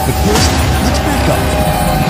But first, let's back up.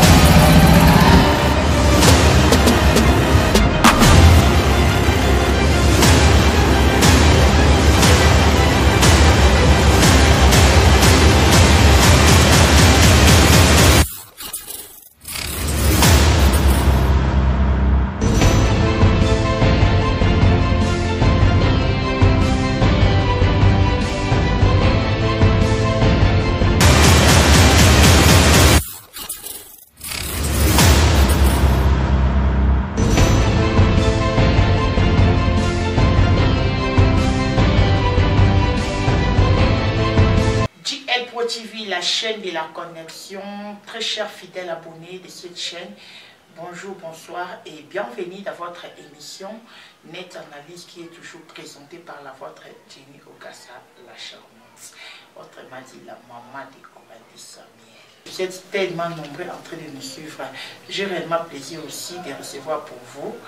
TV, la chaîne de la connexion, très chers fidèles abonnés de cette chaîne, bonjour, bonsoir et bienvenue dans votre émission Net Analyse qui est toujours présentée par la vôtre Jenny Okassa, la charmante, autrement dit la maman de Coralie Samuel. Vous êtes tellement nombreux en train de nous suivre, j'ai réellement plaisir aussi de recevoir pour vous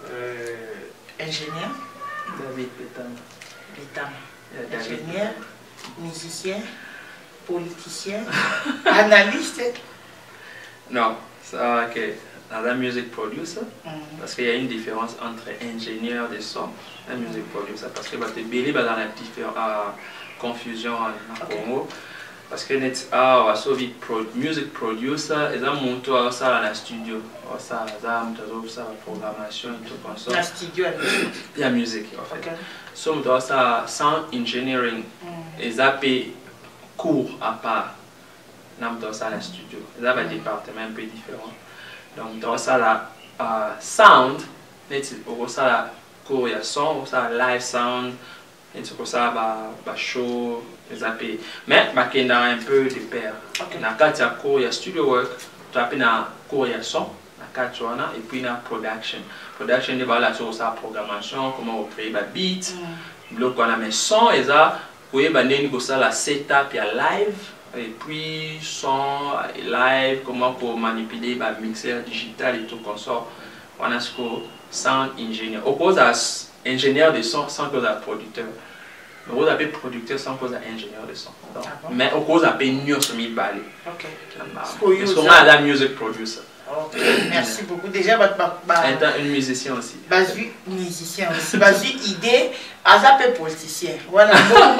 ingénieur David Betama. Ingénieur, musicien, politicien, analyste. Non, ça ok. Un music producer, parce qu'il y a une différence entre ingénieur de son et music producer, parce que tu es dans la confusion en Congo, parce que net music producer, ils ont monté ça dans le studio, ça la programmation et tout comme ça. La studio, il y a musique en fait. So ça sound engineering, ils ont cours à part dans ça le studio. Ils ont un département un peu différent. Donc dans ça la sound, pour ça la cours il y a son, ça live sound, et pour ça show, les AP. Mais il y a un peu de pair. Dans quatre il y a cours il y a studio work, tu as un cours il y a son, et puis il y a production. Production il y a sur sa programmation, comment on crée des beats, bloc on a mes sons et ça. Oui, la setup, il y a live, et puis son live, comment pour manipuler le mixeur digital et tout comme ça. On a ce qu'on sound engineer. On pose à ingénieur de son sans cause à producteur. On pose à producteur sans cause à ingénieur de son. Donc, mais on pose à nous sur mi balai. Ok. Parce qu'on a la music producer. Ok, merci beaucoup. Déjà, une musicien aussi. Basu, musicien aussi. Basu, idée, azape politicien. Voilà.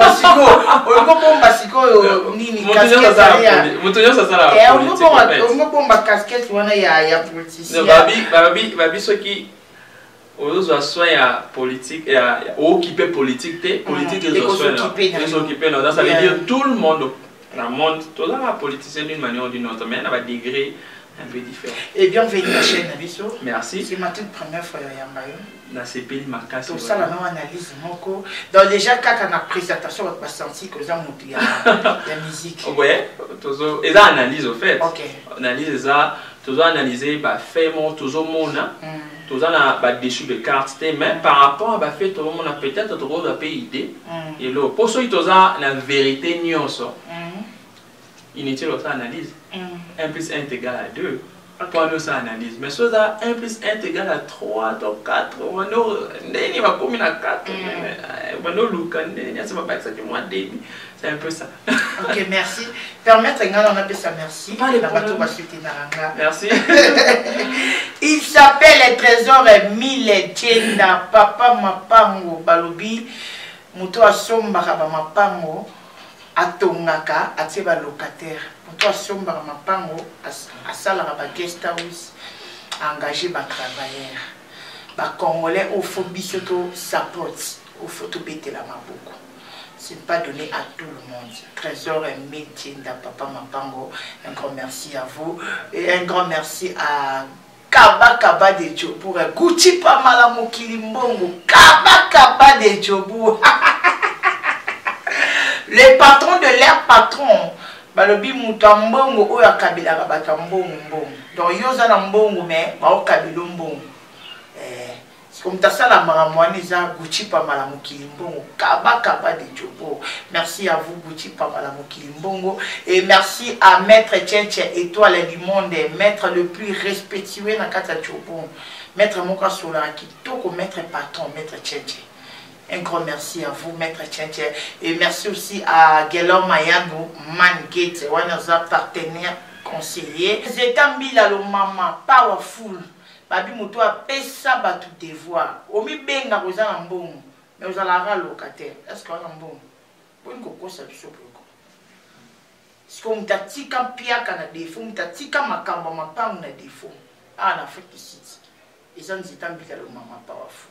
Casquette, il y a politicien. Babi, ceux qui ont soin politique, occupé politique, politique, ils sont occupés. Ça veut dire tout le monde, tout le politicien d'une manière ou d'une autre, mais il y a des degrés un peu différent. Et bienvenue à la chaîne Abisso. Merci. C'est ma toute première fois à Yambayo. Dans ces pays, ma casse. Tout ça, la même analyse. Donc, déjà, quand on a présentation, on va sentir que ça monte la musique. Oui, et ça analyse au fait. Ok. Analyse ça, toujours analyser, fait mon, toujours mon, toujours on a dessus de carte, mais par rapport à fait, tout le monde a peut-être trop de idée. Et là, pour ceux qui ont la vérité, nuance. Inutile aussi analyse. 1 plus 1 est égal à 2. Pour nous, ça analyse. Mais soit ça 1 plus 1 est égal à 3, donc 4. On va combien à 4. On va c'est un peu ça. Ok, merci. Permettre, on appelle ça merci. Merci. Il s'appelle les trésors Mille Tchenda, Papa Mapango, Balobi, Muto Asomba, Mapango. Atongaka atiba locataire pour somba mapango asala ba guest house engager ba travailleurs ba congolais au faut bisoto support au faut to betela maboko. C'est pas donné à tout le monde. Trésor et métier de Papa Mapango, un grand merci à vous et un grand merci à Kaba de Djobu Gucci pa malamu Kilimbongo Kaba de Djobu. Les patrons de leur patron, balobi mutambongo oya kabila babatambongo mbongo. Donc yoza na mbongo mais ba okabilo mbongo. Comme ça la maramwani za Gucci pa malamu Kilimbongo Kaba de Djobo. Merci à vous Gucci pa malamu Kilimbongo et merci à Maître Tchenche étoile du monde, maître le plus respectué na kata Djobo. Maître Moka Sola Kitoko, maître patron, maître Tchenche. Un grand merci à vous, Maître Tchétché. Et merci aussi à Guélom Mayadou, Mangate, notre partenaire conseiller. Zetambi la lo mama, powerful. Babi Moutou a pesa batu devoir. Omi benga rosa lambon, mais vous allez locataire. Est-ce qu'on a un bon? Pour une coco, ça du sopro. Est-ce qu'on t'a dit qu'un pia qu'un a défaut, on t'a dit qu'un macamba ma pas on a défaut. Ah, en Afrique du Sud. Ils ont dit tambi la lo mama, powerful.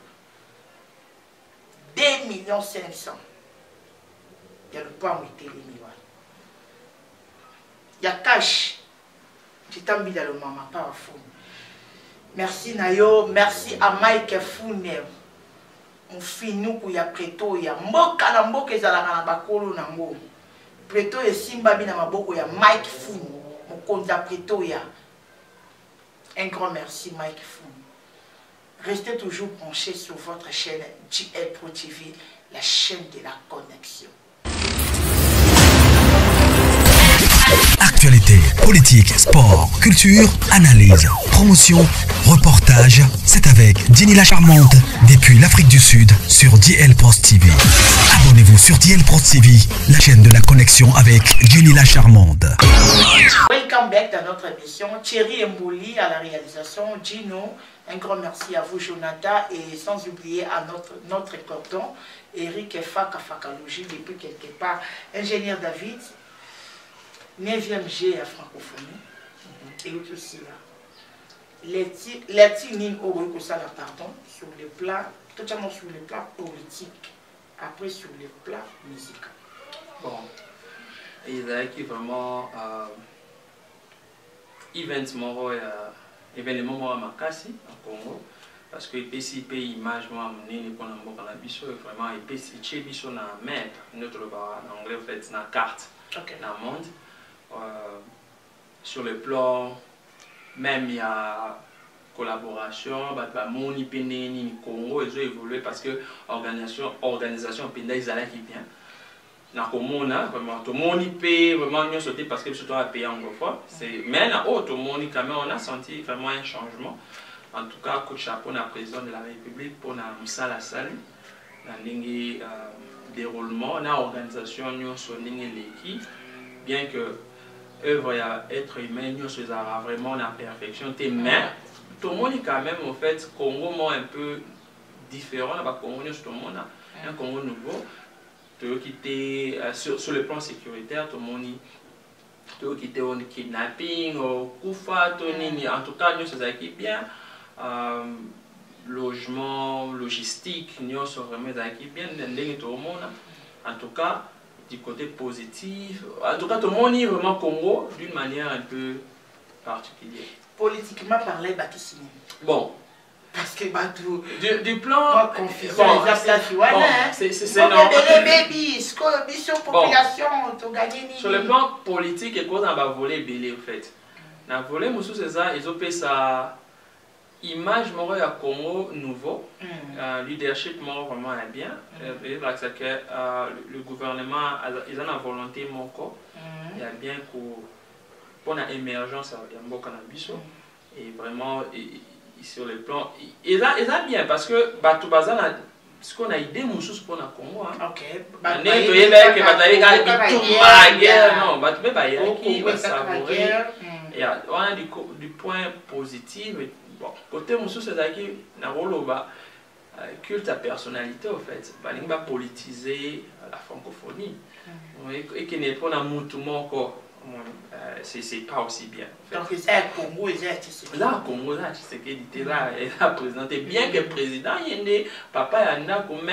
2 500 000. Il y a le point où il était les miroirs. Il y a cash. J'ai tambi dans le maman, pas à fond. Merci Nayo, merci à Mike Founer. On finit qu'il y a preto, il y a mboka na mboka ezalaka na bakolo na ngo. Preto et Simba bi na maboko ya Mike Founer. Mon compte à preto ya. Un grand merci Mike Founer. Restez toujours branchés sur votre chaîne JL Pro TV, la chaîne de la connexion. Actualité, politique, sport, culture, analyse, promotion, reportage, c'est avec Jenny la Charmante depuis l'Afrique du Sud sur JL Pro TV. Abonnez-vous sur JL Pro TV, la chaîne de la connexion avec Jenny la Charmante. Welcome back dans notre émission. Thierry Mbouli à la réalisation, Gino. Un grand merci à vous, Jonathan, et sans oublier à notre cordon, Eric Fakalogie, depuis quelque part, ingénieur David, 9e G à francophonie, et aussi là. Les tignes au pardon, sur le plan, totalement sur le plan politique, après sur le plan musical. Bon, il y a qui vraiment événement événement à Makassi, en Congo, parce que les pays image moi amené pour la mort à la biso vraiment et puis c'est biso na map notre en anglais en fait na carte dans le monde sur le plan même il y a collaboration bah moni peneni Congo ils ont évolué parce que organisation penda ils allaient qui bien na komona vraiment tout le monde paye vraiment mieux sauter parce que surtout à payer anglophone c'est mais na tout le monde quand même on a senti vraiment un changement. En tout cas, coup de chapeau à président de la République pour la Moussala Sali, la ligne déroulement, la organisation nous sommes l'équipe, bien que œuvre être humain nous sommes vraiment la perfection. Mais tout le monde est quand même en fait Congo un peu différent, là Congo nous tout le monde un Congo nouveau, tout qui était sur le plan sécuritaire, tout le monde tout qui était en kidnapping, au Koufa, en tout cas nous sommes bien. Logement, logistique, nous sommes vraiment bien tout le monde. En tout cas, du côté positif, en tout cas, tout le monde est vraiment Congo d'une manière un peu particulière. Politiquement parlé, bon. Parce que du plan. Sur le plan politique, et quoi on va voler belé en fait. On a volé, c'est ça, ils ont fait ça. Image moro ya Congo nouveau, leadership moro vraiment bien. Parce que le gouvernement ils ont la volonté moko, il y a bien pour la émergence il y a mboka na biso et vraiment sur le plan ils a bien parce que batu bazana ce qu'on a idée moussous pour la Congo hein. OK. Né to yeba que bataille ga bitumba guerre non batu be ba yaki ba savourer. Et on a du point positif. Bon, côté Moussou, c'est un culte à personnalité, en fait. Il va politiser la francophonie. Et qui n'est pas un mouvement encore. C'est pas aussi bien. En fait. Donc, c'est Congo, là, Congo, là, c'est qu'il était là, il a présenté. Bien que le président, il y a des papa, il y en a comme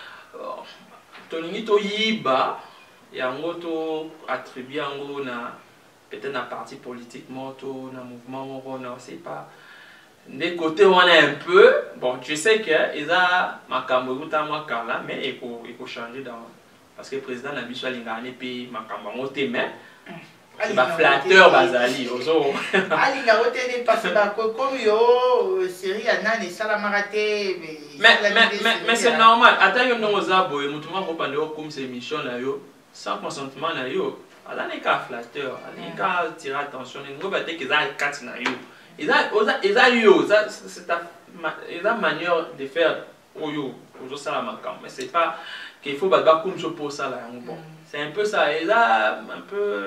Tony Toyiba, il y a un autre attribué peut-être un parti politique, un mouvement, on sait pas. Des côtés on a un peu, bon je sais que ils a Makambo Makala mais il faut changer dans parce que le président n'a pas gagné puis Makambo on mais c'est pas flatteur Bazali ozo Ali n'a retenu parce que comme yo série anane salamaraté mais c'est normal attends yo non ozabo et mutumo ko pande comme ces missions là yo sans consentement là yo ala n'est qu'un flatteur ala n'est qu'à tirer attention ngo ba te que ça 4 na yo c'est ta manière de faire au pour ça la macam. Mais c'est pas qu'il faut battre comme je pour ça là. Bon, c'est un peu ça. Et là, un peu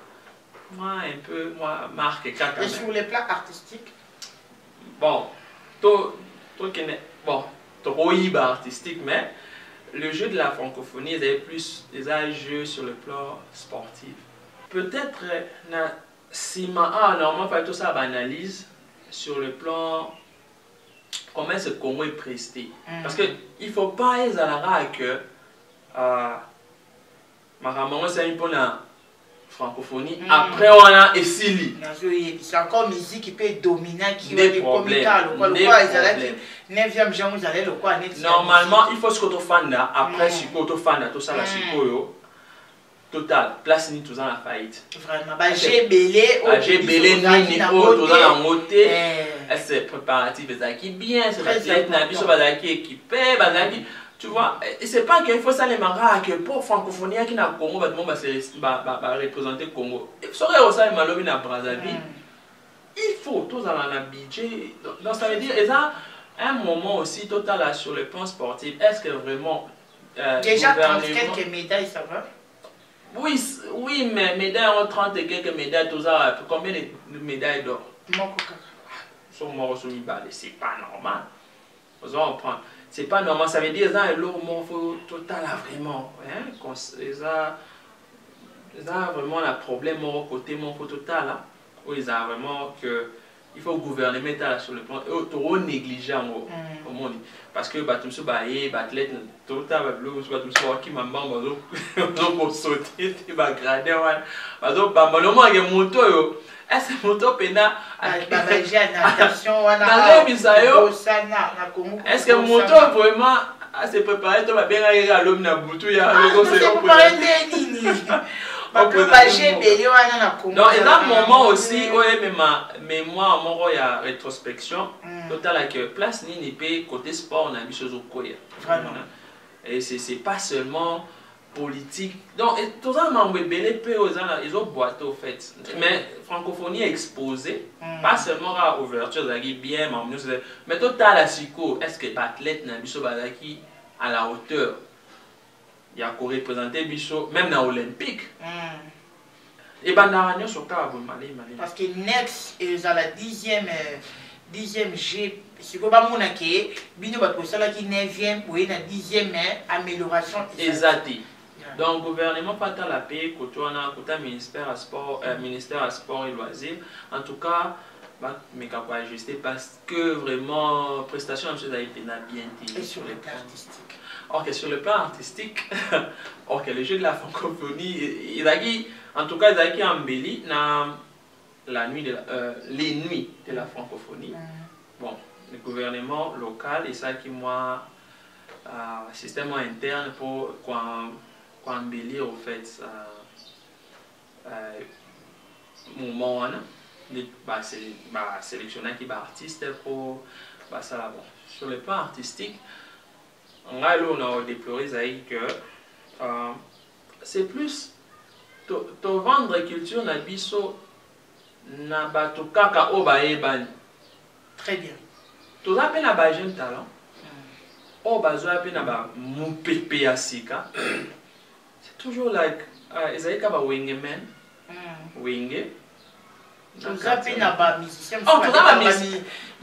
marque et caca. Et sur les plans artistiques? Bon, toi qui n'est bon, trop artistique, mais le jeu de la francophonie, ils avaient plus des jeux sur le plan sportif. Peut-être, si normalement, il tout ça analyse sur le plan comment ce Congo est presté. Parce qu'il ne faut pas être à que c'est un peu la francophonie. Après, on a Essili. C'est encore musique qui peut être dominante, qui va être comical. Normalement, il faut ce que tu fais après ce que tu fais, tout ça, la psycho. Total, place ni tout dans la faillite. Vraiment, j'ai belé, ni tout dans la montée. C'est préparatif, c'est bien, c'est athlète, c'est équipé, tu vois. Et c'est pas qu'il faut ça les marras que pour francophonie qui n'a Congo, va représenter le Congo. Il serait aussi un malobi na Brazzaville. Il faut tout dans la budget. Donc ça veut dire, et ça, un moment aussi total sur le plan sportif. Est-ce que vraiment déjà 30 quelques médailles, ça va? Oui, mais médailles en 30 et quelques médailles, tout ça, combien de médailles d'or? C'est pas normal. C'est pas normal, ça veut dire que l'eau total vraiment. Ça vraiment un problème au côté morpho total. Où ils ont vraiment que il faut gouverner sur le plan trop négligent au monde. Parce que tout ce athlète total qui m'a sauté, tu vas grader. Parce que le moins que moto est-ce que moto pena est-ce que moto vraiment se préparer tu vas bien aller à l'homme na boutou ya donc, il y a un moment aussi où mais moi, il y a rétrospection totale que place ni peut côté sport, on a mis choses au coin. Et c'est pas seulement politique. Donc, tout ça, ils ont boité au fait. Mais francophonie est exposée, pas seulement à l'ouverture, bien, mais total à Siko, est-ce que l'athlète n'a pas à la hauteur? Il y a qu'à représenter Bichot, même dans l'Olympique. Et bien, sur parce que next est à la 10e G. Si vous avez un qui bino ba kosala ki 9e ou na 10e amélioration exact. Donc gouvernement pas la paix côté on a côté ministère à sport et loisirs. En tout cas mais qu'on peut ajuster parce que vraiment prestation monsieur a été bien et sur le plan artistique. Ok, sur le plan artistique, ok, le jeu de la francophonie, en tout cas, ils ont embelli les nuits de la francophonie. Bon, le gouvernement local, et ça qui moi, système interne pour embellir au fait moment, sélectionner qui est artiste pour ça là. Bon, sur le plan artistique. On a déploré que c'est plus to vendre culture na biso na bato kaka o baebani. Très bien. To appelle na ba jeune talent. O bazo appelle na ba mupepe ya sika. C'est toujours like ezali ka ba wenge man. Wenge. To appelle na ba musicien. Oh, to ba musicien.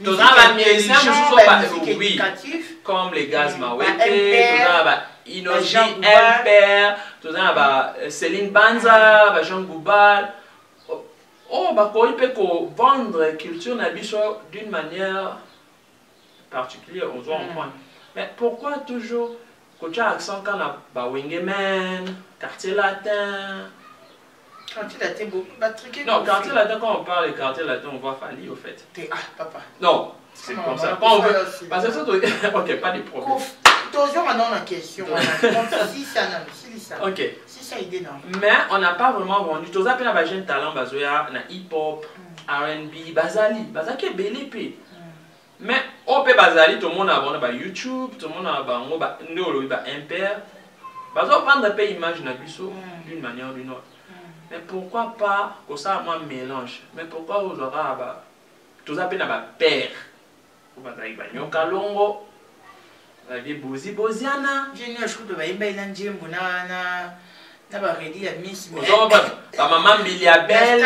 Oui, comme les gaz Mawete, Inoji, Elper, Céline Banza, Jean Goubal. Oh, il peut vendre la culture d'une manière particulière, on doit en prendre. Mais pourquoi toujours, quand tu as accent quand on a Wingeman, quartier latin? Quartier latin, non, quartier latin, quand on parle de quartier latin, on voit Fali au fait. Ah, papa. Non, c'est comme ça. Quand on veut. Parce que ça, ok, pas de problème. Toujours maintenant la question. Si ça. Ok. Si ça idée non. Mais on n'a pas vraiment vendu. Tout ça, puis on a un talent, bazoya, na hip-hop, R&B, Bazali. Bazali est bel épée. Mais on peut Bazali, tout le monde a vendu YouTube, tout le monde a vendu Impair. Bazo prendre des images d'une manière ou d'une autre. Mais pourquoi pas que ça moi mélange? Mais pourquoi vous aurez tout ça peine à père? Vous allez Kalongo, La vie Bozi Boziana. J'ai eu un chou de Baïba et Nanjimbo, na ba ready ya Miss. Ba maman Biliabel.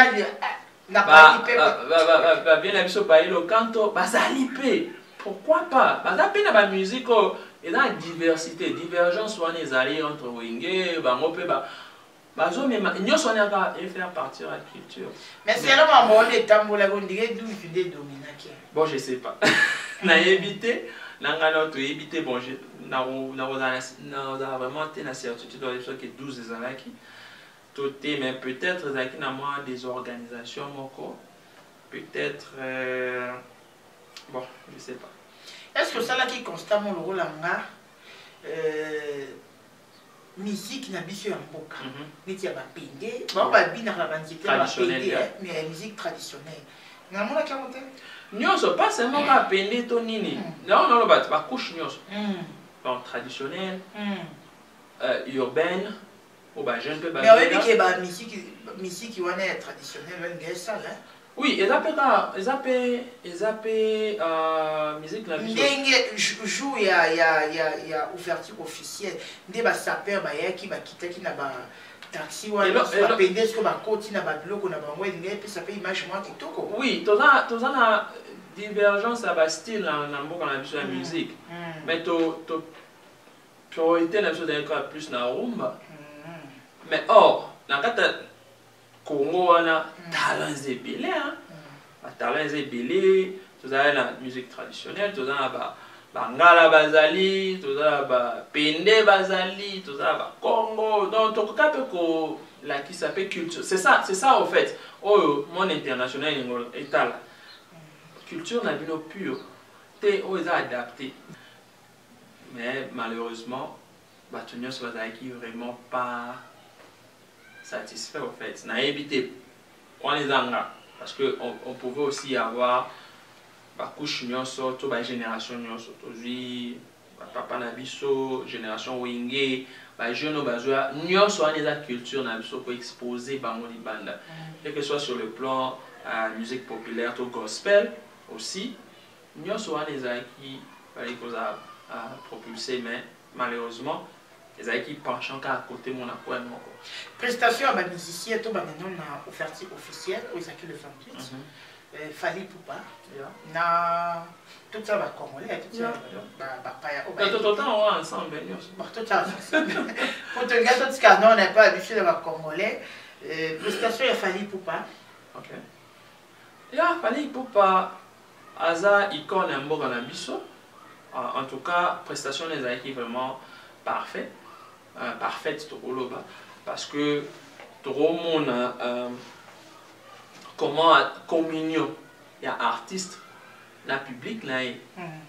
Ba bien la biso ba ilo canto, ba zalipe. Pourquoi pas? Ba zape na ba musique et dans la diversité, divergence soit les alliés entre Wenge, bango pe ba bazo même nous on a faire partir la culture. Mais c'est là ma mode de tambola on dirait d'où tu des dominaki. Bon, je sais pas. Na évité, na notre évité bon, na vraiment la certitude dans les choses que 12 des alaki. Tout mais peut-être zaki na moi des organisations moko. Peut-être bon, je sais pas. Est-ce que ça là qui constamment le rôle en musique na biso ya mboka neti ya bapende ba bina la banzite ya bapende mais musique traditionnelle na mona ka monter nyonso pas seulement bapende to nini non non ba couche nyonso bon traditionnelle urbaine ou ba jeune peu ba mais oui que ba musique wana ya traditionnelle ngé ça là. Oui, ils appellent musique la biso. Ndenge jour ya ouverture officielle, ndé ba saper ba yaki ba kitaki na ba taxi wa ba pendes ko ba koti na ba biloko na ba ngwe ndé pe ça fait image moi kitoko. Oui, toza na divergence à ba style na mboka na biso la musique. Mais to priorité na biso d'être plus na rumba. Mais or, na kata Congo wana talents ébélés hein talents ébélés tout ça la musique traditionnelle tout ça ba ngala bazali tout ça ba pende bazali tout ça ba Congo donc to ka pe ko la qui s'appelle culture c'est ça en fait oh mon international étal culture na bino pure te o est adapté mais malheureusement ba tunyo so bazali vraiment pas satisfait au fait. N'a évité on les anga parce que on pouvait aussi avoir ba couche nyonso to ba génération nyonso aujourd'hui papa na biso génération Wenge ba jeune bazwa nyonso on les culture na biso ko exposer bango libanda quel que soit sur le plan musique populaire to gospel aussi nyonso on les qui fallait qu'on a propulsé mais malheureusement les qui penchent encore à côté mon accord. Prestation à musicien, tout le monde a ouverture officielle, aux acquis le 28. Fali Poupa, na tout ça va congolais, tout ça va pas. Tout le temps on est ensemble, tout ça. Pour te regarder tout ce qu'on on n'est pas habitué de congolais. Prestation à Fali Poupa. Ok. Ya Fali Poupa, Aza icône en mboka na biso. En tout cas, prestation les acquis vraiment parfait. Parfaite parce que tout le monde comment communion il y a artiste la public là il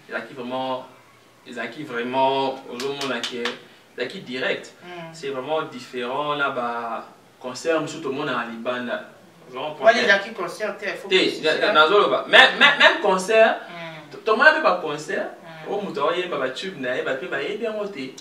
qui vraiment au monde qui direct c'est vraiment différent là bas concert tout le monde à Libanda les concert même concert tout le monde n'a pas concert. Oh, mutoye baba tube na e ba pe ba e bien roté.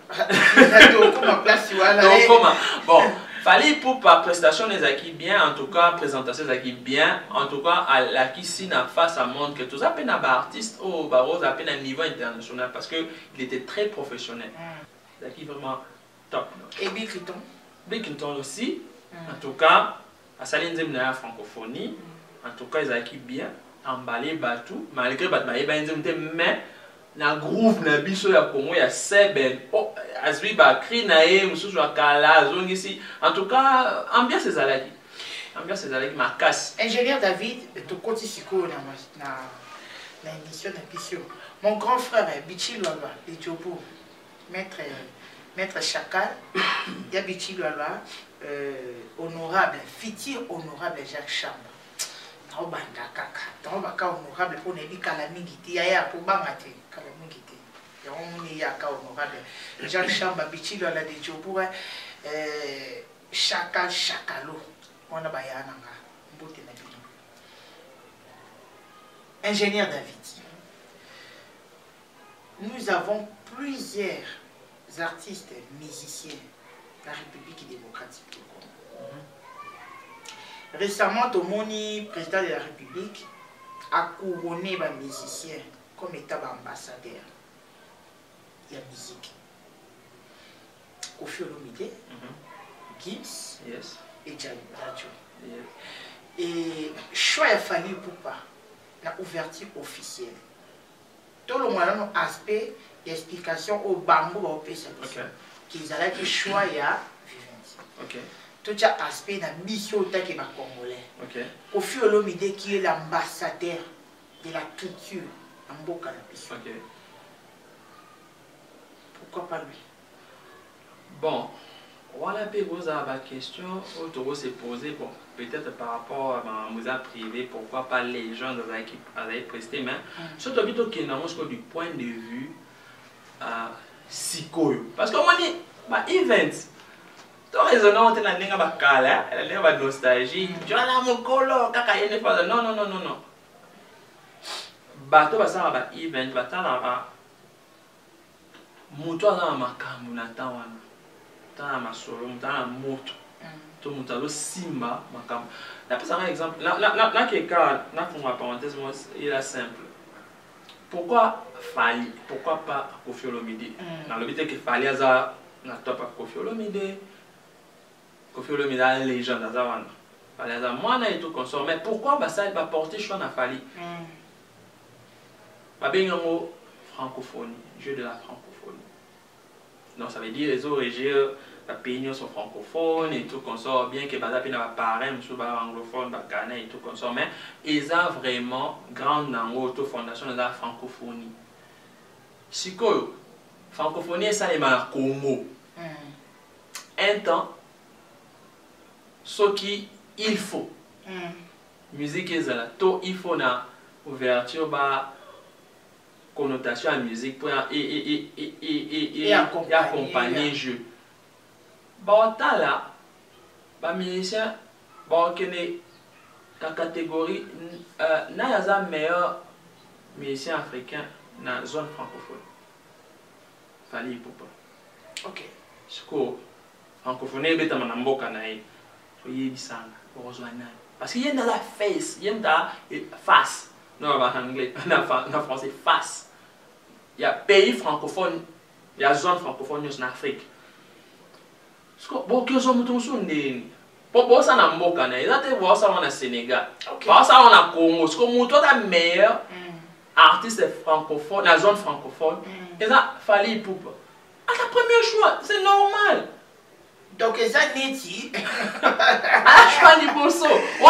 Bon, fallait pour par prestation les acquis bien en tout cas présentation les acquis bien en tout cas à la qui si na face à monde que tout ça peine à artiste au barose à peine à niveau international parce que il était très professionnel. L'acquis vraiment top. Et Bickinton aussi en tout cas à Saline Zemna francophonie en tout cas les acquis bien emballé batou malgré bat mais na groove na biso ya Congo ya seben oh azwi ba cri na e mususu akala zongi si en tout cas ambiance ezalaki ma casse. Ingénieur David to koti siko na émission na biso mon grand frère Bichi Lwalwa de Djobo maître Chakal ya Bichi Lwalwa honorable futur honorable Jacques Chamba banda kaka donc baka honorable pour ne dire kala mingi ti ya pour bangate kala mingi ti ya on ya ka honorable Jacques Chamba Bichi Lwalwa de Djobo Chakalo on a bayana nga mbote na bino. Ingénieur David, nous avons plusieurs artistes musiciens de la République démocratique du Congo. Récemment, Tomoni, président de la République, a couronné les musiciens comme état ambassadeur. il y a musique. Koffi Olomide, Gims et Djani Radio. Et choix a fallu pour pas la ouverture officielle. Tout le monde a un aspect d'explication au bambou au pays qu'ils allaient que choix ya vivant. Tout ça aspect de mission qui va congolais. Koffi Olomide qui est l'ambassadeur de la culture en Boka la Bissau. Pourquoi pas lui? Bon, voilà la question où se poser, bon, peut-être par rapport à mon privé, pourquoi pas les gens de l'équipe allaient prester, mais surtout du point de vue psycho. Parce que moi, event, tout raisonnant, on a une nostalgie, tu as la mokolo, non, non, non, non, non. Bato basara ba event batala ba muto na makambu na tawana tana masolo mutana moto to mutalo simba makambu na pesa un exemple là quelqu'un na font ma parenthèse moi il est simple. Pourquoi Fally, pourquoi pas Koffi Olomide na le but que Fally aza na top Koffi Olomide légende aza Fally aza mwana et tout consort, mais pourquoi bah ça va porter choix na Fally Babengango francophonie, jeu de la francophonie. Donc ça veut dire les origines, les pays sont francophones et tout consort, bien que Badapi n'a pas parlé, monsieur anglophone, Ghana et tout consort, mais ils ont vraiment grande auto fondation de la francophonie. Si quoi, francophonie ça est mal Congo. Un temps, ce qui il faut, musique est là, tout il faut na ouverture bah connotation à musique pour et accompagner le jeu. Bon, là, les musiciens, bon, la catégorie, n'a pas meilleur musicien africain dans la zone francophone. Fally Ipupa. Ok. Ce que francophonie, c'est un mboka naï. Soyez bisanga, parce qu'il y a dans la face, il y a dans la face. Non, en anglais, en français, face. Il y a pays francophones, il y a zone francophone en Afrique. Bon, que sont tous les pour ça on a Mboka, ils ont voir ça au Sénégal. Voir ça on a Congo, parce que nous sommes les meilleurs artistes francophones, la zone francophone. Ils ont Fally Ipupa. À la première choix, c'est normal. Donc ils ont neti. Ah, Fally Bosso.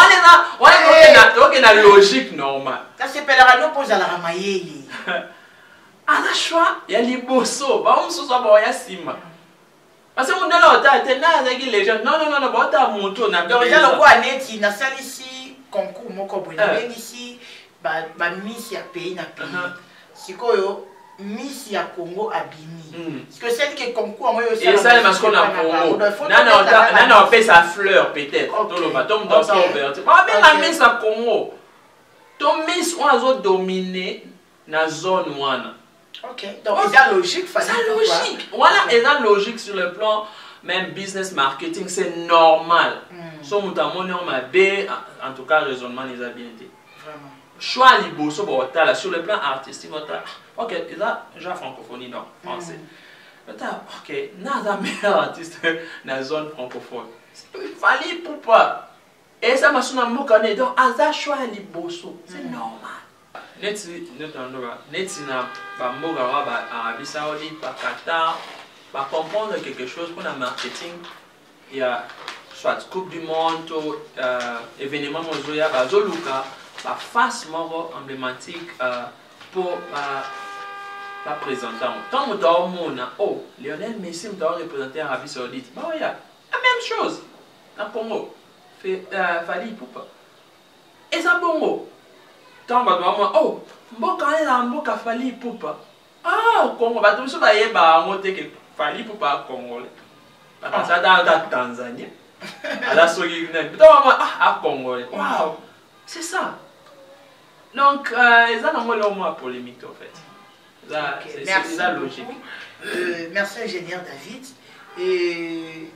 On est dans logique normale. Ça s'appelle la pose à la ramaye. À la choix, il y a les Bosso. Bah on se soit bon, il y a Sima. Parce que on a l'autre, les gens. Non, non, non, non, on a monté. Donc il y a le quoi neti, na salle ici, concours, mon cobo, il ici, bah Miss ya pays na pays. Si quoi Miss ya Congo abimi. Parce que celle qui est concours, moi aussi. Et ça, c'est parce qu'on a Congo. Non, on fait sa fleur peut-être. Dans le bâton, dans ça, on verra. Ah, mais la Miss à Congo. Ton Miss, on a dominé la zone one. Ok, donc c'est logique. C'est logique. Voilà, c'est logique sur le plan même business marketing, c'est normal. So, notamment, en tout cas, raisonnement, ils ont bien été. Vraiment. Choix libre sur le plan artistique, ok, ils ont déjà francophonie, non, français. Ok, n'a pas meilleur artiste dans la zone francophone. Fally Ipupa. Et ça m'a sonné donc, à choix libre, c'est normal. Neti na bamboka ba Arabie Saoudite, ba Qatar, ba comprendre quelque chose pour le marketing. Il y a soit Coupe du Monde, événement mozoya, ba zoluka, ba face moro emblématique pour la présenter. Tant que tu as oh, Lionel Messi doit représenter l'Arabie Saoudite. Bah oui, la même chose. Dans le Congo, Fally Ipupa. Et ça Congo. Tant que tu as oh, Mboka est là, Mboka Fally Ipupa. Ah, au Congo, bah tout ça va y avoir que Fally Ipupa congolais. Parce que ça dans la Tanzanie. À la Soguinée. Ah, congolais. Waouh, c'est ça. Donc, ils ont leur mot polémique en fait. Merci. C'est logique. Merci ingénieur David. Et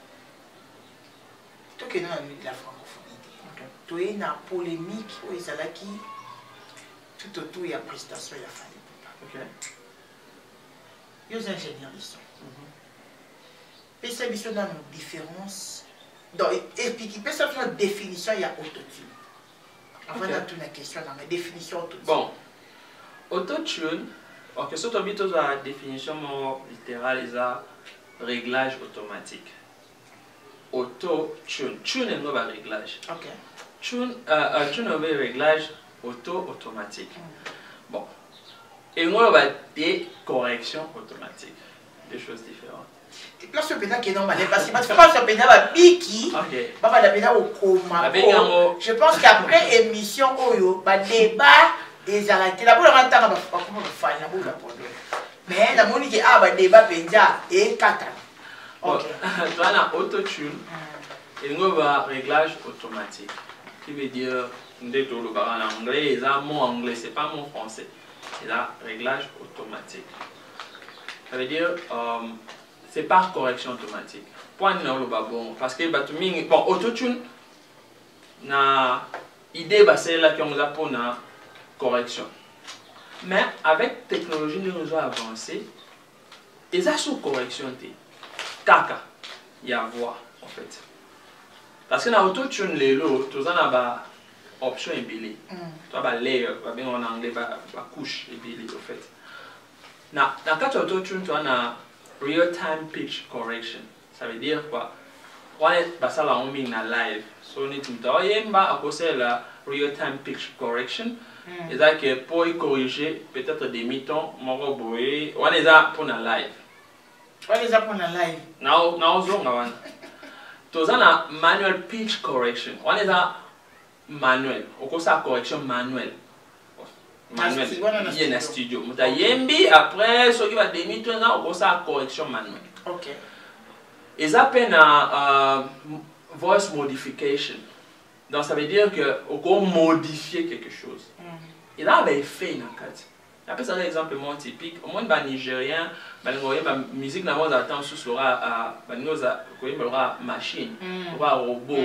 toi qui es dans la francophonie, tu es dans la polémique où il y a tout autour il y a prestation il y a Fally Ipupa. Yo êtes ingénieur de son. Et ça mission dans une différence. Donc et puis qui peut ça une définition il y a autotune. Avant de toute la question dans la définition autotune. Bon. Autotune, ok, ce que tu as la définition littérale, c'est un réglage automatique. Auto-tune. Tune est un réglage. Ok. Tune est un réglage automatique. Bon. Et nous, on va des corrections automatiques. Des choses différentes. Et place au pédale qui est normal. Parce que tu fais pas ce pédale à Biki. Ok. Pas la pédale au coma. Je pense qu'après émission, débat. Et arrêté la boule en temps comment faire la boule mais la monique est débat penja et kata. OK. Tu as autotune et nous va réglage automatique qui veut dire ndé to le baran en anglais et ça mot anglais c'est pas mot français. C'est là réglage automatique. Ça veut dire c'est par correction automatique. Point non le bon parce que bon autotune na idée bah c'est là qu'on a pour na correction. Mais avec technologie nous avons avancé, et ça sous correction kaka, il y a voix en fait. Parce que dans autotune les lots, tout ça n'a option et billet. Tu as layer, bien en anglais, couche et billet en fait. Dans quatre autotune, tu as real time pitch correction. Ça veut dire quoi? On est ça là on met na live. So on est tout à à cause de la real time pitch correction. Et ça que pour y corriger peut-être des mi-temps, on est là pour la live. On est là pour la live. Now zone avant. Tout ça na manual pitch correction. On est là manuel. On cause ça correction manuelle. Manuel. Il y a un studio. On a yembi après ce qui va des mi-temps on cause ça correction manuelle. OK. Et ça peine à voice modification. Donc ça veut dire qu'on peut modifier quelque chose. Et là, il y a fait une carte. Après, c'est un exemple typique. Au moins, les Nigériens, la musique n'a pas attendu sur la machine, le robot.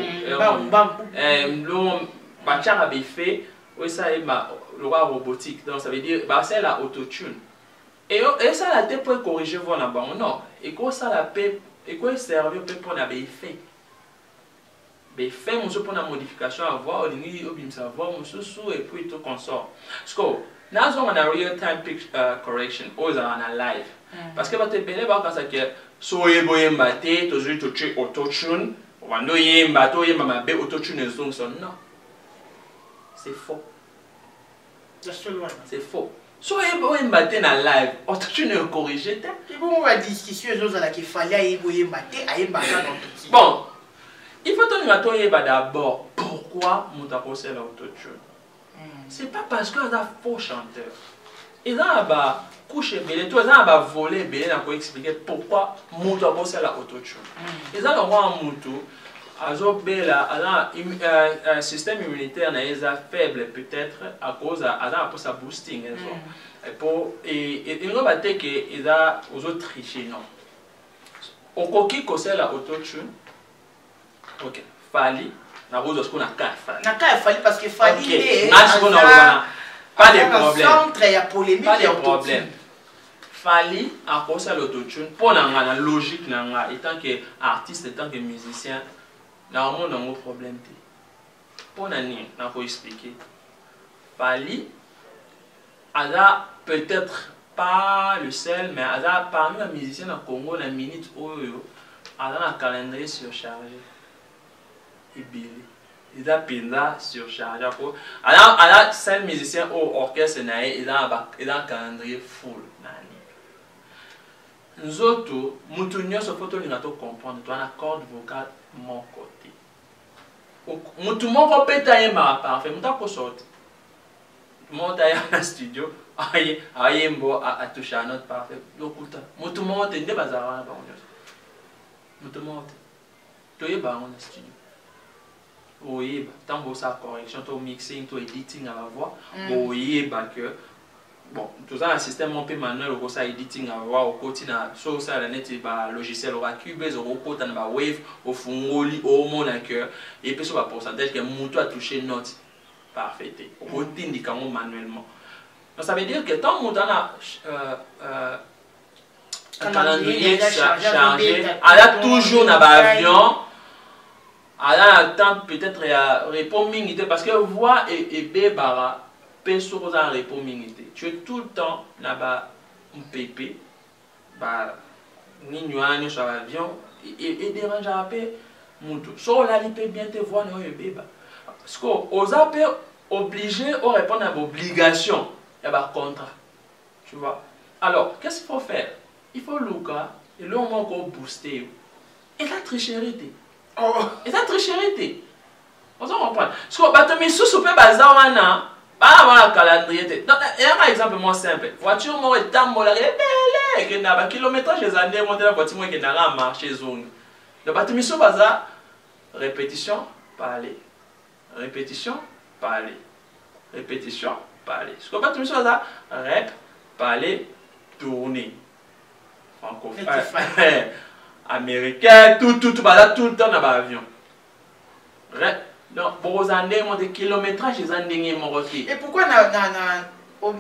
Le bachar avait fait, le robotique. Donc ça veut dire que c'est la autotune. Et ça, la tête pour corriger voilà bon non. Et quoi ça la paix et quoi servir pour la fait. Mais fait mon pour la modification à voir, on dit obim savoir mon sous et puis tout consort. So, now on a real time pitch correction ou on a live. Parce que votre belle va quand ça que so yeboye mbate to zu to tu autotune, wando yemba to yemba mabe autotune zone son non. C'est faux. C'est faux. So yeboye mbate na live, autotune corrigé. Et bon on va discussion aux autres qu'il fallait yeboye mbate à yemba dans tout. Bon. Il faut que d'abord pourquoi nous avons posé l'autotune. Ce n'est pas parce qu'on a faux chanteur. Ils ont couché belé, tout ils ont volé belé, pour expliquer pourquoi nous avons posé l'autotune. Ils ont un moutou, un système immunitaire faible peut-être à cause de sa boosting. Et ils ont battu qu'ils ont triché. Au coquille que l'autotune. Ok, Fali, na rose qu'on a quatre Fali. Na quatre Fali parce que Fali est pas de problème. Centre il y a polémique. Pas de problème. Fali a cause de l'autotune pour la logique nanga étant que artiste étant que musicien, normalement on a un problème. Pour nani, na faut expliquer. Fali a peut-être pas le seul mais a parmi les musiciens au Congo la minute oyo a un calendrier surchargé. Il a pinda surchargé. Alors, seul musicien au orchestre, il a un calendrier full. Nous autres, nous avons comprendre, tu as la corde vocale de mon côté. Nous avons pété un parfait, nous avons sorti. Nous avons dans le studio, nous avons touché à notre parfait. Nous avons été dans le bazar. Nous avons été dans le studio. Oui, tant que ça correction, tout mixing, tout editing à la voix, oui, que bon, tout ça un système un peu manuel, au ça editing à la voix, au quotidien, sur ça la net, logiciel, au Cubase, au côté de Wave, au Fungoli, au Monaco, et puis sur le pourcentage que mon a touché note parfait, au côté indiquant manuellement. Donc ça veut dire que tant que on a calendrier chargé. Elle a toujours dans l'avion. Elle attend peut-être à répondre minute parce que voix et bébara peut se répondre minute. Tu es tout le temps là-bas un pépé. Bah, ni nuage sur l'avion et dérange un peu mutu so la li peut bien te voir no beba parce que aux appels obligés à répondre à l'obligation et à contrat, tu vois. Alors qu'est-ce qu'il faut faire? Il faut Luca et le moment qu'on booster et la tricherie et la tricherie on s'en comprend parce que bateau sous super bazar wana pas avoir un calendrier. Donc, il y a un exemple moins simple. Voiture, moi, est tambola, et que n'a pas kilométrage les années, monter la voiture, qui n'a pas marché zone. Le bâtiment sur bazar, répétition, parler. Répétition, parler. Répétition, parler. Ce qu'on bâtiment sur bazar, rep, parler, tourner. Francophone, américain, tout, bazar, tout le temps dans l'avion. Rep. Donc, pour les années, mon kilométrage, les années, mon retour. Et pourquoi au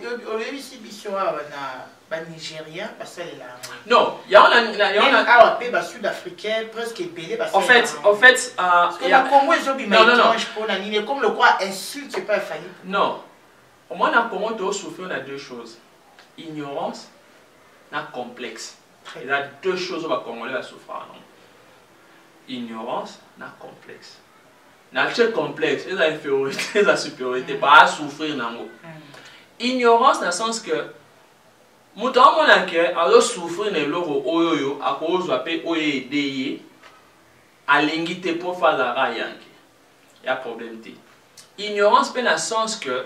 Nigeria, parce que là. Non, il y a un sud-africain presque belé. En fait, parce que la Congo, ils comme le quoi insulte, c'est pas infaillible. Non, au moins, dans le Congo, tu souffrir de deux choses. Ignorance et complexe. Il y a deux choses où le Congolais va souffrir. Ignorance et complexe. Dans complexe, il y a infériorité, la supériorité, pas à souffrir. Ignorance dans le sens que, mouton mon enquête, alors souffrir de l'euro oyoyo, à cause de l'apé oyé, à l'ingité pour faire la raille. Il y a problème. Ignorance, dans le sens que,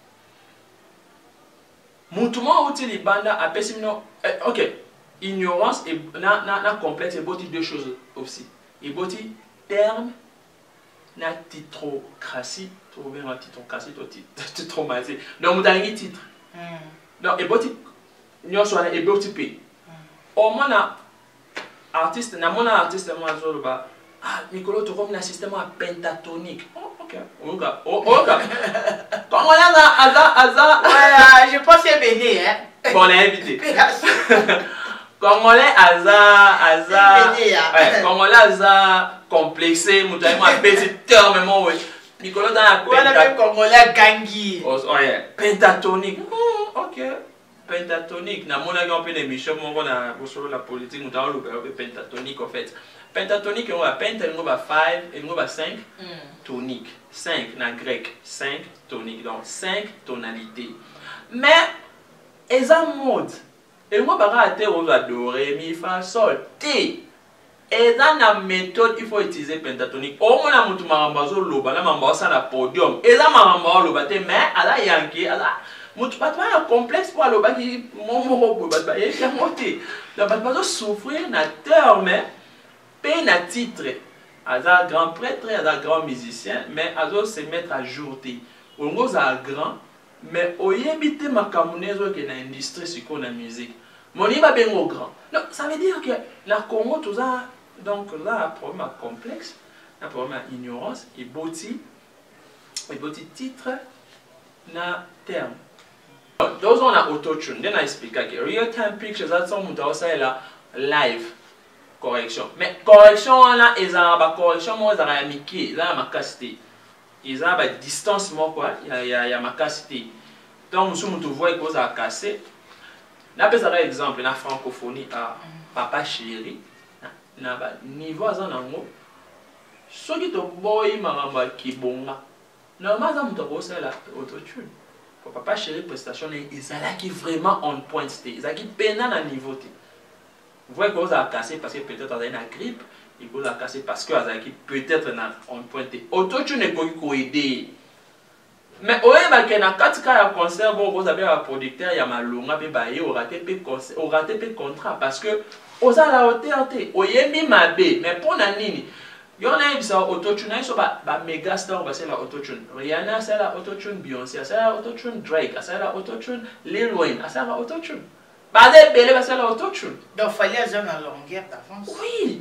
mouton mon outil les bandes, à pessimino, ok, ignorance et complexe, et beauté deux choses aussi. Et beauté terme. Na titrocratie, trouver un titrocratie, titromazé. Donc, vous avez un titre. Donc, et boti, nous sommes et boti p. Au moins, artiste, na mon artiste, moi, je ba. Ah, Nicolas, tu vois un système pentatonique. Oh, ok. Ok. Comment on a ouais, je pense que c'est béni, hein. Bon, on est invité. Congolais Congolais complexé, petit terme Nicolas dans la Congolais gangi. Pentatonique. Ok. Pentatonique. Na mon a un peu d'émission sur la politique, nous avons le pentatonique en fait. Pentatonique on va penta, on va 5 et on va 5 tonique. 5 na grec, 5 tonique. Donc 5 tonalités. Mais ils ont mode. Et moi, je vais adorer, mi, fa, sol, ti. Et dans la méthode, il faut utiliser pentatonique. Au moins, je vais la podium. Et là, je vais mais à la yanké, à la. Je vais un complexe pour le bâti. Je vais souffrir na terme, payer na titre. À un grand prêtre, à un grand musicien, mais à se mettre à jour. On est grand. Mais au yébité ma cameronaise qui est dans l'industrie sur la musique, mon iba bien au grand. Donc ça veut dire que la Congo tout ça, donc là un problème complexe, un problème ignorance et beauty titre na terme. Donc on a auto-tune, on a expliqué que real time pictures ça sont montés ça là live correction. Mais correction là ils ont correction moi ils ont amiqué là ma capacité. Ils ont une distance, il y a ma capacité. Donc, si vous voyez que vous avez cassé, on a un exemple, la francophonie à papa chéri, niveau à Zanango, ce qui est boy, maramba qui bon là, normalement, vous avez l'autotune. Pour papa chéri, prestation, ils sont là qui vraiment on point, ils sont qui peine à niveau. Vous voyez que vous avez cassé parce que peut-être vous avez une grippe. Il faut la casser parce que Azaki peut-être on pointé. Auto-tune est pour aider. Mais au lieu de na 4 cas de concert, vous avez un producteur, il y a malonga bébaye, au raté pe contrat parce que aux a la hauteur au yemi mabé, mais pour nanini. Il y en a qui sont auto-tune, ils sont méga star, c'est la auto-tune. Rihanna, c'est la auto-tune. Beyoncé, c'est la auto-tune. Drake, c'est la auto-tune. Lil Wayne, c'est la auto-tune. Bazé Belé, c'est la auto-tune. Donc, il fallait avoir une longueur d'avance. Oui.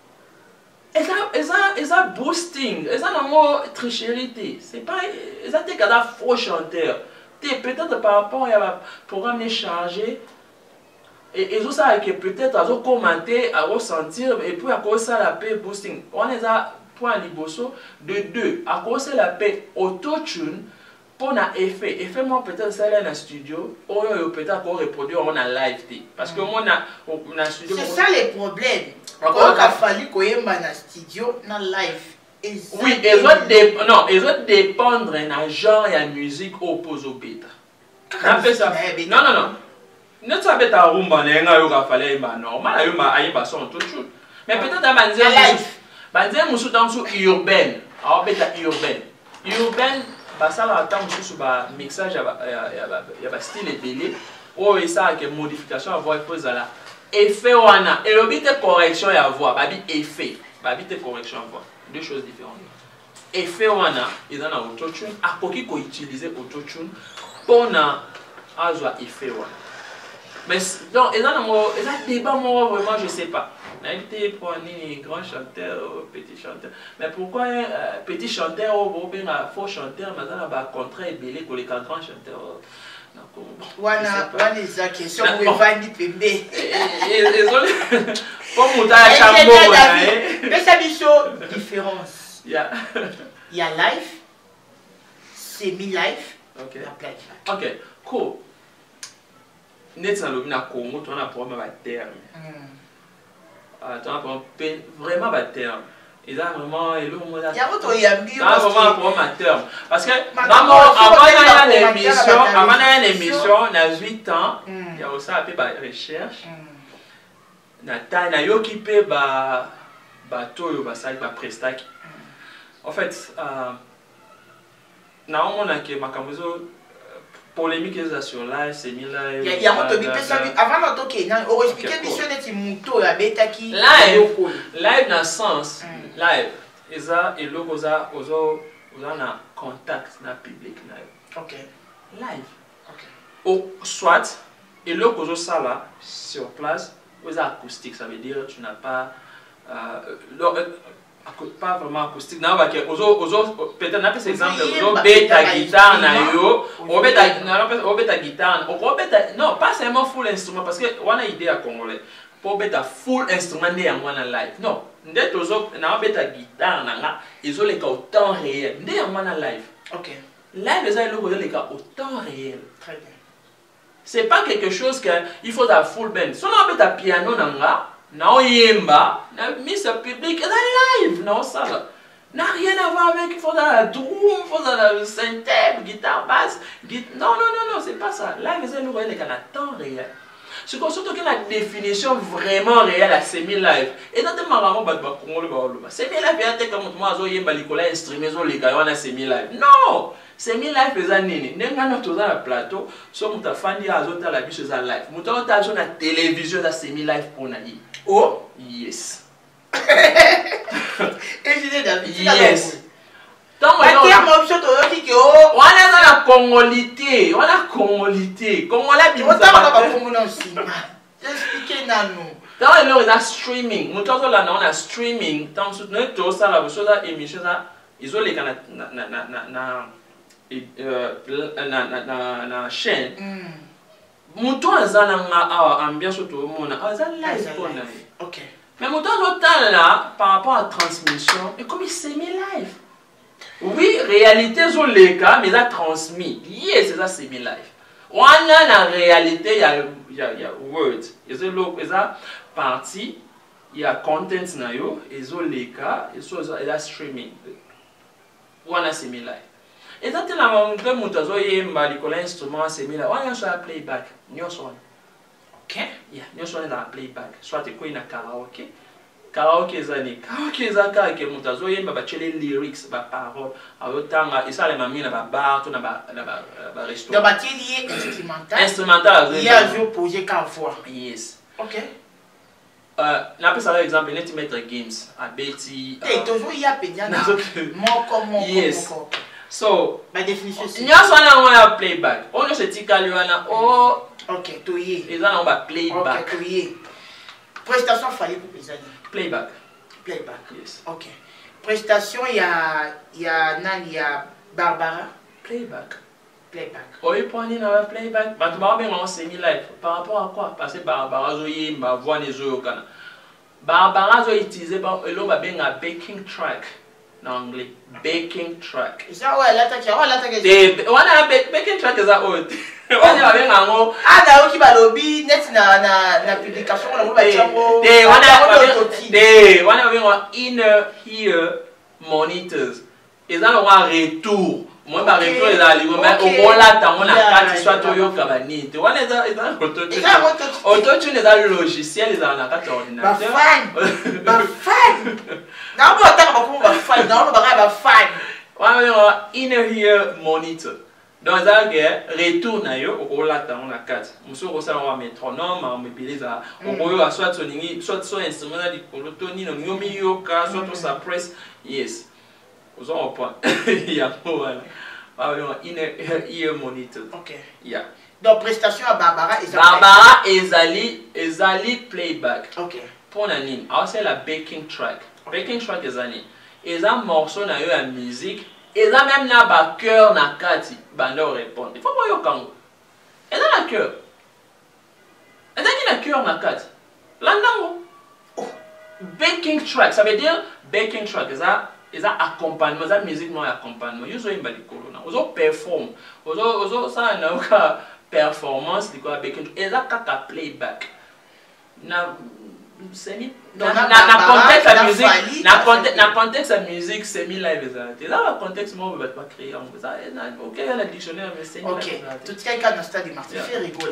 Et ça boosting, et ça n'a pas tricherie. C'est pas, et ça t'es qu'à faux chanteur. Peut-être par rapport à un programme chargé, et ça que peut-être à commenter, à ressentir, et puis à cause ça la paix boosting. On est à point liboso de deux. À cause ça la paix auto-tune pour un effet. Effet moi peut-être ça là dans le studio, ou peut-être qu'on reproduire on a live. Parce que moi on a studio. C'est ça les problèmes. Quand il a fallu qu'on ait un studio dans live. Oui, ils ont dépendre d'un genre et de musique opposé au bêta. Non, non, non. Ne savez pas rumba n'enga yoga fallait pas normal ayo ma ayo son tout chose. Mais peut-être à banzer musu dansu urbaine. Ah beta urbaine. Urbaine ba ça va tant musu ba mixage ya ba style ebele o esa que modification à voix pose là. Effet wana et l'obité correction ya voix ba bi effet. Ba bi correction à voix. Deux choses différentes. Effet wana ils en a autotune a koki ko utiliser autotune pour na azwa effet wana. Mais donc, il y a un débat, moi, vraiment, je ne sais pas. On a été pour un grand chanteur, petit chanteur. Mais pourquoi petit chanteur ou bien un faux chanteur, mais on a un contrat ébélé pour les grands chanteurs. Wana eza question pour vandi pembe. Comme on a chambo mais ça dit différence. Il y a live, semi-live, okay. La OK, cool. Net dans le Congo, tu as un problème à terme. Tu as un problème vraiment à terme. Et là, vraiment, il y a vraiment un problème à terme. Parce que, avant une émission, on a 8 ans, il y a aussi un peu de recherche. On a occupé bateau, prestak. En fait, on a que ma polémique sur live, c'est mis là. Il y a un peu avant de toquer, on explique mission de Muto la bêta qui live dans sens live. Et logo ça na contact na public live. OK. Live. OK. Ou soit et logo ça là sur place, aux acoustique, ça veut dire tu n'as pas pas vraiment acoustique. Non, parce que peut-être n'a pas cet exemple. Beta guitare na yo, beta guitare, non pas seulement full instrument parce que on a idée à congolais. Pour beta full instrument né en one live. Non, ndé tozo na beta guitare na nga, ils ont les cas au temps réel. Né en one live. OK. Live les a les cas au temps réel. Très bien. C'est pas quelque chose que il faut la full band. Si on a beta piano na nga na yemba, na mise public, c'est live, non ça n'a rien à voir avec il faut dans la drum, il faut dans la synthèse, guitare basse, non, c'est pas ça. Live, c'est nous voyons les temps réel. C'est comme surtout que la définition vraiment réelle à semi-live. Et dans des marrants, semi-live, il y a comme moi, je yemba likola instrument, je les gagne semi-live. Non! Semi-live, les années, nous sommes dans le plateau, sommes ta fan de la vie sur la live. Nous sommes dans la télévision, la semi-live pour naï. Oh? Yes. Et je dis David. Yes. Donc, on a la congolité. On a congolité. Comment la Bible? On a expliqué nous. Dans le a streaming. Nous sommes là, on a streaming. Dans tout ça, la chose émission, ils ont les na chaîne. Mouton a ambiance tout le monde. Live. OK. Mais mouton l'autre là par rapport à la transmission, et comme il s'est mis live. Oui, réalité sur les cas, mais ça transmis. Yes, c'est ça c'est mis live. On a la réalité, il y a words. Il y a partie, il y a content na yo, et sur les cas, il y a streaming. On a c'est mis live. Et ça, la montre mutazo yemba likola instrument semi là. On a soit playback, nyoso. OK? Yeah, nyoso na playback. Soit te quoi na karaoke. Karaoke zani. Karaoke zaka ke mutazo yemba ba chele lyrics ba parole. Ayotanga isa le mami na ba bar to na ba restaurant. Donc ba tili instrumental. Instrumental. Il y a joué projet qu'à fois. Yes. OK. Na pesa par exemple net mettre games à Betty. Et toujours il y a pédiana. Mon yes. So, by definition, nous avons un playback. On a ce ticali, oh, OK, toyé. Ils ont un playback. OK, toyé. Prestation fallait pour les années. Playback. Playback. Yes. OK. Prestation, il y a Barbara. Playback. playback. Oui, pour aller dans le playback, bah tu vas bien en semi-live. Par rapport à quoi? Parce que Barbara Zoé, ma voix n'est au Ghana. Barbara Zoé utilisé par le bien un backing track en anglais. Backing track. Ça ouais, l'attaque, ouais, l'attaque. On a un backing track ça haute. On a bien un mot. Ah, là qui va lobby, net na publication, on a bien inner ear monitors. Et ça on a retour. Moi, par retour, il a dit, mais au là, on a quatre soit Toyo Kabani. Tu vois, les autotune, les a le logiciel, les a un quatre ordinateur. Ba fan. Non, on va comment ba fan. Non, on va fan. Ouais, inner ear monitor. Donc, ça retour na yo au là, on a quatre. Monsieur Rosa, on a métronome, on a pilé ça. On soit son instrument de polotoni, on a mis yoka, soit on sa presse. Yes. Vous en point. Il y a inner ear monitor. Ok. Yeah. Donc prestation à Barbara et Zali playback. Ok. Pour Nanine, alors c'est la backing track. Backing track est Zali. Et ça morceau na yo la musique. Et ça même na ba cœur na kati bando répondre. Il faut pas yo kango. Et ça la cœur. Et ça qui na cœur na kati. Là nango. Backing track, ça veut dire backing track. Et ça accompagnement, ça musique non accompagnement. Yo so imba likolo na. Ozo perform. Ozo ça na ka performance de quoi backing track. Et ça kaka playback. Na semi na contexte la musique, na contexte la musique semi live ça. Et là le contexte moi on va pas créer on ça. OK, il y a le dictionnaire mais semi live. OK. Tout quelqu'un dans stade de Martin fait rigoler.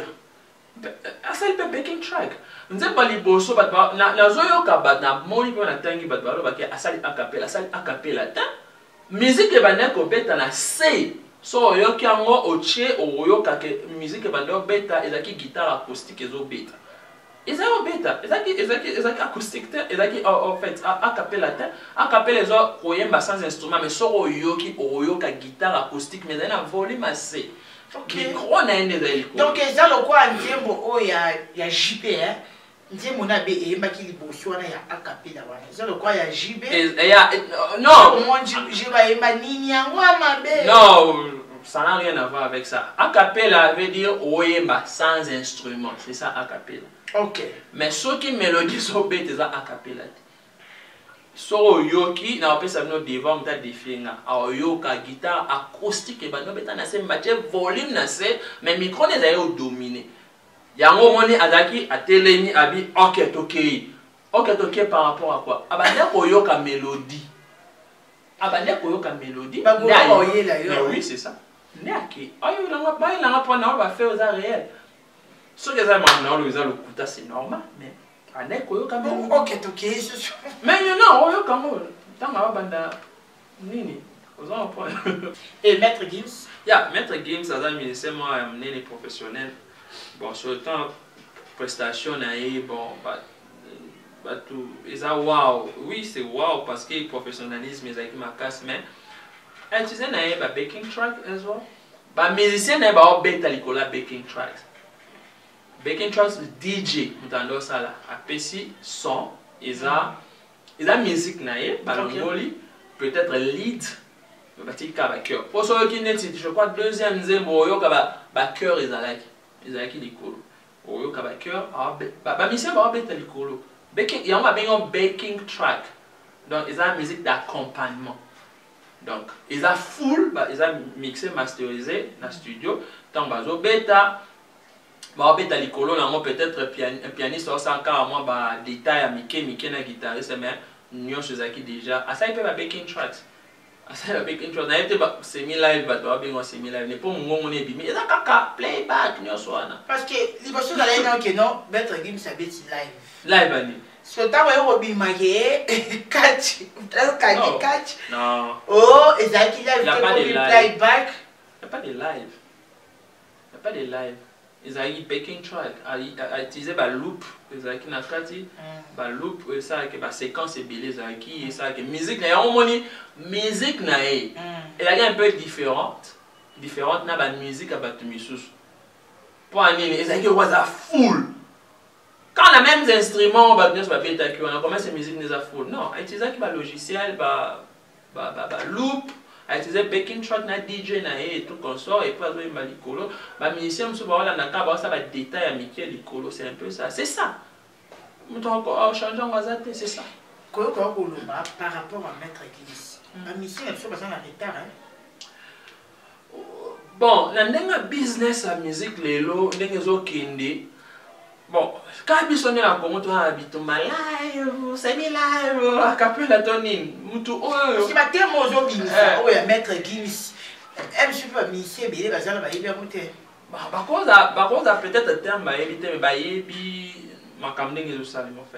Ça il peut backing track. Nze pas li boso bat na zoyo ka bat na moni pe na tangi bat balo ba ke asali acapella ta musique e bana ko beta na C so yo ki ango oche o yo ka ke musique e bana beta ezaki guitare acoustique ezo beta ezaki beta ezaki acoustique ta ezaki en fait acapella ezo koyemba sans instrument mais so yo ki o yo ka guitare acoustique mais na volume à C. Micro na ene ezali ko donc eza lokwa nzembo o ya JP hein. Nzembo na be eyembaki liboso wana ya acapella wana. Eza lokwa ya JB. Non, moi je ba yemba nini yango mabe. Non, ça n'a rien à voir avec ça. Acapella veut dire oyemba sans instrument, c'est ça acapella. OK. Mais ceux qui mélodie sont bêtes ça acapella. So yoki na opesa no devant ta definga a yoka guitare acoustique et bano beta na se match volume na se mais micro ne zayo dominer. Yango moni azaki atelemi abi OK par rapport à quoi? Abande ko yoka mélodie. Ba go oyela yo. Oui, c'est ça. Naki. Ayo na nga point na ba faire aux réel. Ce que ça maintenant le kuta c'est normal mais OK, mais non, on banda nini. Et Maître Gims? Maître Gims, ça c'est moi amené les professionnels. Bon, sur le temps prestation bon tout et ça wow. Oui, c'est wow parce que le professionnalisme est avec ma casse mais utiliser na backing track as well. Ba musicien na ba beta likola backing tracks. Backing tracks DJ mutando sala apesi son eza musique naie balongoli peut-être lead bati ka ba cœur pour ceux qui net je crois deuxième zembo yo ka ba cœur ezalaki likolo oyo ka ba cœur ba musicien ba beta likolo backing ya ma bengo backing track donc eza musique d'accompagnement donc eza full eza mixé masterisé na studio tant bazo beta beta likolo nango peut-être un pianiste au 100 moi ba détail à mike na guitariste mais nyonso ezaki déjà asa ipe ba backing tracks asa backing tracks na ete ba semi live ba to abengo semi live ne po ngongo ne bimi eza kaka playback nyonso wana parce que liboso na lena que non Maître Gims sa beti live ani so ta wa yo bima ke catch catch non oh ezaki live que playback il y a pas de live ezali backing track a utiliser ba loop ezali na kati ba loop ça que ba séquence ebele ezali ça que musique na on moni musique na elle est un peu différente na ba musique a batu misusu pour anini ezali waza full quand on a même instruments ba bien ba beta qui on a commencé musique n'est full non utiliser ba logiciel ba loop utiliser backing track na DJ na et tout consort et puis azoyemba likolo ba musicien mosusu baolandaka baosa ba détail ya mike likolo, c'est un peu ça, c'est ça moto change en wazate, c'est ça koyo koloba par rapport à Maître Gims ba musicien biso baza na retard bon na ndenga business ya musique lelo ndenge ezokende. Bon, quand biso ne la Congo to habitumba live, semi live, acapella tonin, mutu oyo. Si ba terme ozo bimisa oyo Maître Gims, MC pas musicien belé bazala ba yebi amuté. Ba cause peut-être terme ba yebi te ba yebi makambo ndenge ezosalema en fait.